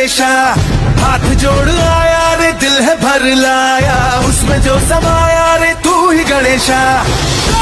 गणेशा। हाथ जोड़ आया रे दिल है भर लाया, उसमें जो समाया रे तू ही गणेशा।